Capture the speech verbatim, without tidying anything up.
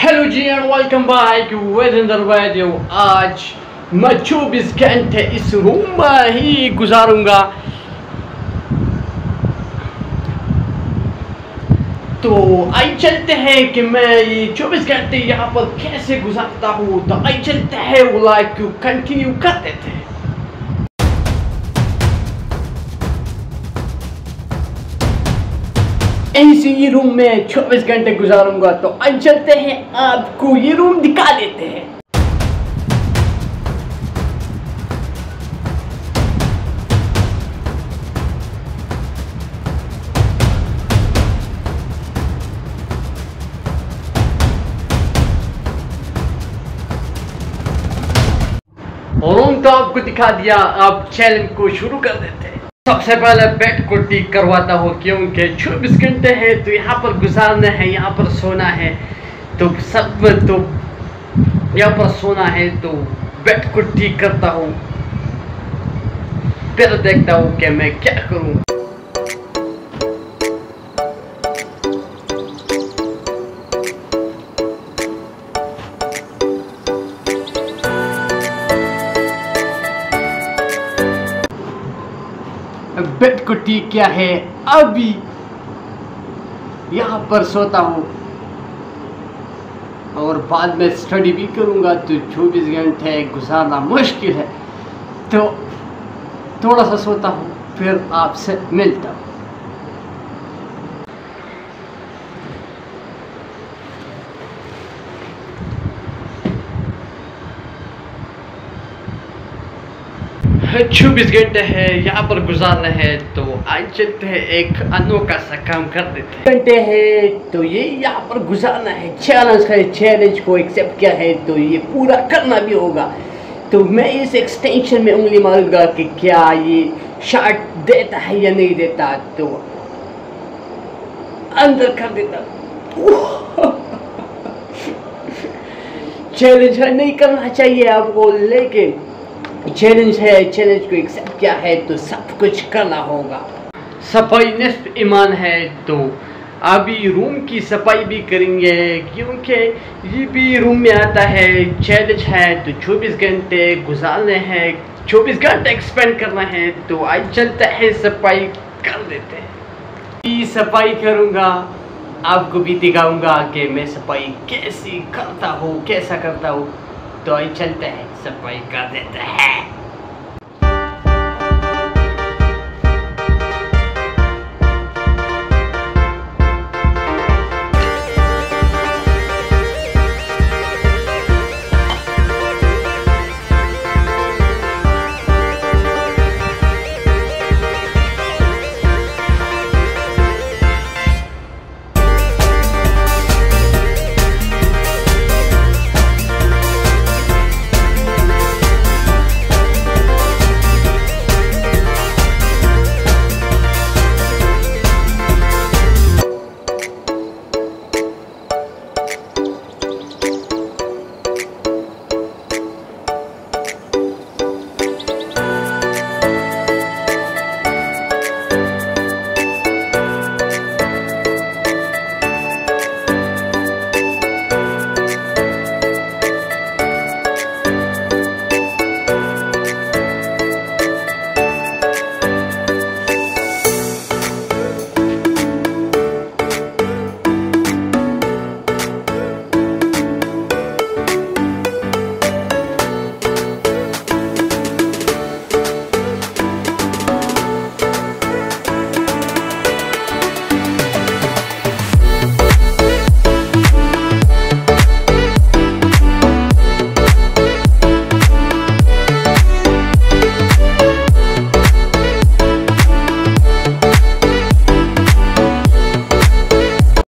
Hello जी and welcome back with another video. आज मैं चौबीस घंटे इस रूम में ही गुजारूंगा। तो आई चलते हैं कि मैं ये चौबीस घंटे यहाँ पर कैसे गुजारता हूँ। तो आई चलते हैं वो लाइक कंटिन्यू कर देते हैं। ऐसे ये रूम में चौबीस घंटे गुजारूंगा। तो आज चलते हैं, आपको ये रूम दिखा देते हैं। रूम तो आपको दिखा दिया, आप चैलेंज को शुरू कर देते हैं। सबसे पहले बेड को ठीक करवाता हूँ, क्योंकि चौबीस घंटे है तो यहाँ पर गुजारना है, यहाँ पर सोना है। तो सब तो यहाँ पर सोना है, तो बेड को ठीक करता हूँ, फिर देखता हूँ कि मैं क्या करूँ। बेड को ठीक किया है, अभी यहाँ पर सोता हूँ और बाद में स्टडी भी करूँगा। तो चौबीस घंटे गुजारना मुश्किल है, तो थोड़ा सा सोता हूँ, फिर आपसे मिलता हूँ। चौबीस घंटे है यहाँ पर गुजारना है, तो आज चलते हैं एक अनोखा सा काम कर देते हैं। घंटे है तो ये यहाँ पर गुजारना है, चैलेंज है, चैलेंज को एक्सेप्ट किया है तो ये पूरा करना भी होगा। तो मैं इस एक्सटेंशन में उंगली मारूंगा कि क्या ये शॉट देता है या नहीं देता। तो अंदर कर देता। चैलेंज है, नहीं करना चाहिए आपको, लेकिन चैलेंज है, चैलेंज को एक्सेप्ट किया है तो सब कुछ करना होगा। सफाई निस्फ ईमान है, तो अभी रूम की सफाई भी करेंगे, क्योंकि ये भी रूम में आता है। चैलेंज है तो चौबीस घंटे गुजारने हैं, चौबीस घंटे एक्सपेंड करना है। तो आज चलता है, सफाई कर देते हैं। सफाई करूँगा, आपको भी दिखाऊंगा कि मैं सफाई कैसी करता हूँ, कैसा करता हूँ। तो आई चलते हैं, सफाई कर देते हैं।